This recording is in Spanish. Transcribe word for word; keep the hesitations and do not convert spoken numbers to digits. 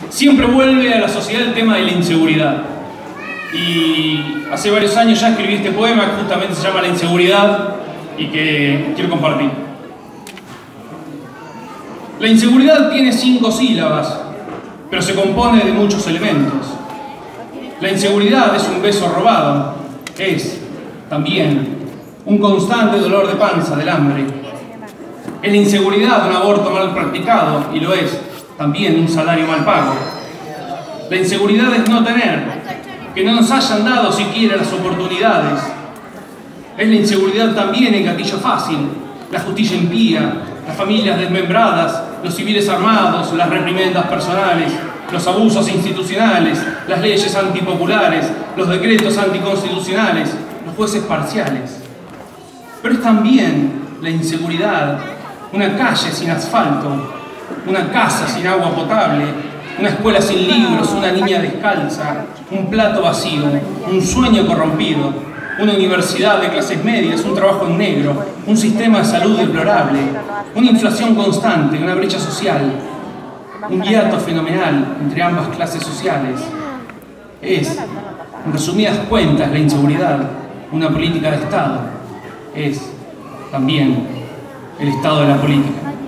Siempre vuelve a la sociedad el tema de la inseguridad. Y hace varios años ya escribí este poema que justamente se llama La inseguridad y que quiero compartir. La inseguridad tiene cinco sílabas, pero se compone de muchos elementos. La inseguridad es un beso robado, es también un constante dolor de panza del hambre. Es la inseguridad un aborto mal practicado y lo es también un salario mal pago. La inseguridad es no tener, que no nos hayan dado siquiera las oportunidades. Es la inseguridad también el gatillo fácil, la justicia impía, las familias desmembradas, los civiles armados, las reprimendas personales, los abusos institucionales, las leyes antipopulares, los decretos anticonstitucionales, los jueces parciales. Pero es también la inseguridad una calle sin asfalto, una casa sin agua potable, una escuela sin libros, una niña descalza, un plato vacío, un sueño corrompido, una universidad de clases medias, un trabajo en negro, un sistema de salud deplorable, una inflación constante, una brecha social, un hiato fenomenal entre ambas clases sociales. Es, en resumidas cuentas, la inseguridad una política de Estado. Es también el estado de la política.